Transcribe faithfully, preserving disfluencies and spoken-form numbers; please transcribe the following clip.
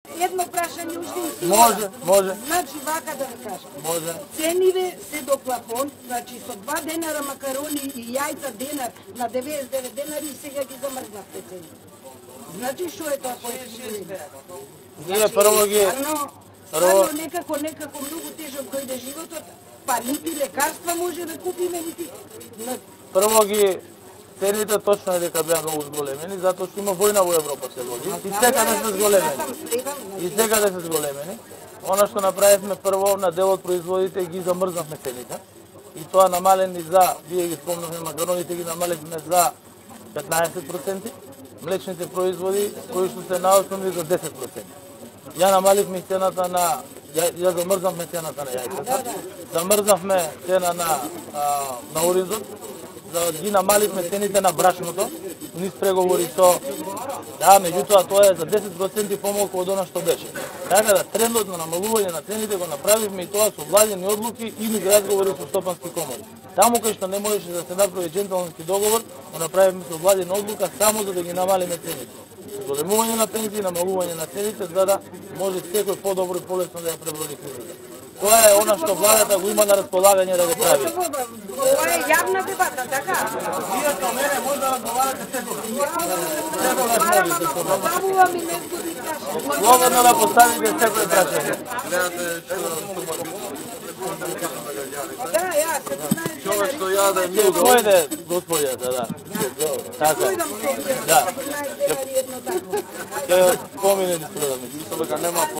Едно прашање уште и стига. Може, може. Значи, вака да ви кажам. Може. Цениве се до плафон, значи со два денара макарони и јајца денар на деветдесет и девет денари и сега ги замрзнавте цени. Значи, што е тоа појефтинување? Ние прво ги... Стварно, некако, некако многу тежок дојде животот, па нити лекарства може да купиме, нити... Прво ги цените точно е дека беа многу зголемени, затоа што има војна во Европа се води. И секаде се зголемени. И секаде се зголемени. Она што направивме прво на дел од производите ги замрзнавме цените. И тоа намалени за, вие ги спомнавме, макароните ги намалихме за петнаесет проценти, млечните производи кои што се наосновни за десет проценти. Ја намаливме цената на, ја, ја замрзнавме цената на јајцата, замрзнавме цена на, а, на оризот, да ги намаливме цените на брашното, низ преговори со... Да, меѓутоа тоа е за десет проценти помалку од она што беше. Така да трендот на намалување на цените го направивме и тоа со владени одлуки и низ разговори со стопански комори. Таму кај што не можеше да се направи джентълменски договор, го направивме со владена одлука само за да ги намалиме цените. Зголемување на пензии, намалување на цените, за да може секој подобро и полесно да ја преброди кризата. Тоа е она што владата го има на располагање да го прави. Ова е јавна дебата, така? Вие со мене може да разговарате секогаш. Забавувам и не згоди прашање. Слободно да поставите секој прашање. Да, ја, се знаеш. Човек што јаде Ќе дојде господјата, да. Така. Да. Ќе помине низ продавници. мислам дека нема